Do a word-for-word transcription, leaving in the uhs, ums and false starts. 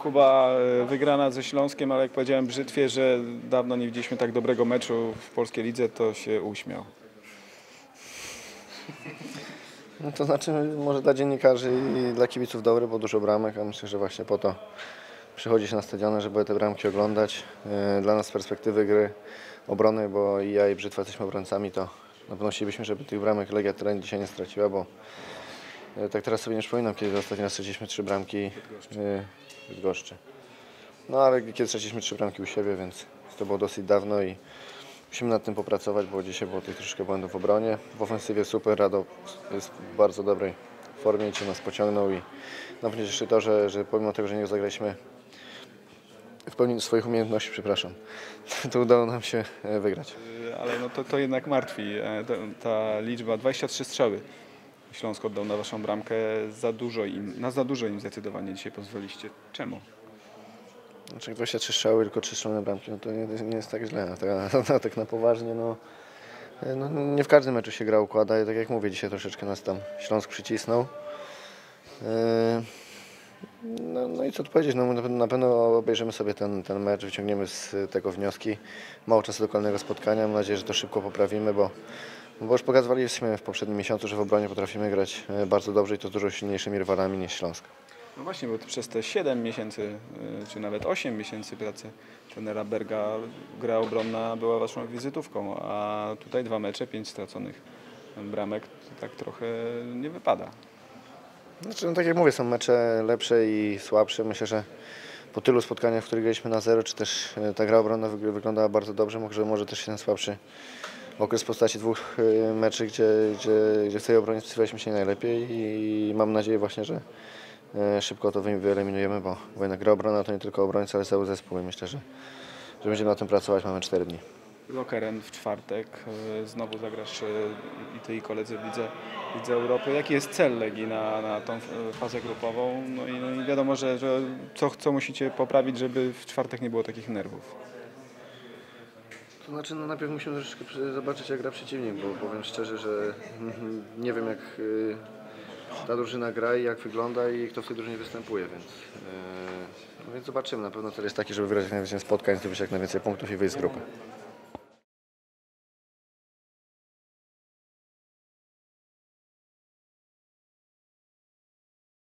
Kuba, wygrana ze Śląskiem, ale jak powiedziałem Brzytwie, że dawno nie widzieliśmy tak dobrego meczu w polskiej lidze, to się uśmiał. No to znaczy może dla dziennikarzy i dla kibiców dobry, bo dużo bramek, a myślę, że właśnie po to przychodzi się na stadiony, żeby te bramki oglądać. Dla nas z perspektywy gry obrony, bo i ja i Brzytwa jesteśmy obrońcami, to na pewno chcielibyśmy, żeby tych bramek Legia Teren dzisiaj nie straciła, bo tak teraz sobie nie przypominam, kiedy ostatni raz straciliśmy trzy bramki w Bydgoszczy. No ale kiedy straciliśmy trzy bramki u siebie, więc to było dosyć dawno i musimy nad tym popracować, bo dzisiaj było tych troszkę błędów w obronie. W ofensywie super, Rado jest w bardzo dobrej formie i cię nas pociągnął i nawet jeszcze to, że, że pomimo tego, że nie zagraliśmy w pełni swoich umiejętności, przepraszam, to udało nam się wygrać. Ale no to, to jednak martwi. Ta, ta liczba, dwadzieścia trzy strzały Śląsk oddał na waszą bramkę, za dużo im, na za dużo im zdecydowanie dzisiaj pozwoliście. Czemu? Znaczy dwadzieścia trzy strzały, tylko trzy strzelone bramki, no to nie, nie jest tak źle. Tak, na, tak na poważnie, no, no nie w każdym meczu się gra układa i tak jak mówię, dzisiaj troszeczkę nas tam Śląsk przycisnął. No, no i co tu powiedzieć, no, na pewno obejrzymy sobie ten, ten mecz, wyciągniemy z tego wnioski. Mało czasu do kolejnego spotkania, mam nadzieję, że to szybko poprawimy, bo, bo już pokazywaliśmy w poprzednim miesiącu, że w obronie potrafimy grać bardzo dobrze i to z dużo silniejszymi rywalami niż Śląsk. No właśnie, bo przez te siedem miesięcy, czy nawet osiem miesięcy pracy trenera Berga gra obronna była waszą wizytówką, a tutaj dwa mecze, pięć straconych bramek, to tak trochę nie wypada. Znaczy, no tak jak mówię, są mecze lepsze i słabsze. Myślę, że po tylu spotkaniach, w których graliśmy na zero, czy też ta gra obronna wyglądała bardzo dobrze, może, może też się ten słabszy okres w postaci dwóch meczy, gdzie, gdzie, gdzie w tej obronie spisywaliśmy się najlepiej i mam nadzieję właśnie, że szybko to wyeliminujemy, bo, bo jednak gra obronna to nie tylko obrońca, ale cały zespół i myślę, że, że będziemy na tym pracować. Mamy cztery dni. Lokeren w czwartek, znowu zagrasz i ty i koledzy w Lidze, Lidze Europy. Jaki jest cel Legii na, na tą fazę grupową? No i, no i wiadomo, że, że co, co musicie poprawić, żeby w czwartek nie było takich nerwów. To znaczy, no najpierw musimy troszeczkę zobaczyć, jak gra przeciwnik, bo powiem szczerze, że nie wiem, jak ta drużyna gra i jak wygląda i kto w tej drużynie występuje, więc, yy, więc zobaczymy. Na pewno cel jest taki, żeby wygrać jak najwięcej spotkań, zdobyć jak najwięcej punktów i wyjść z grupy.